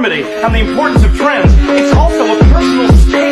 uniformity and the importance of trends, it's also a personal statement.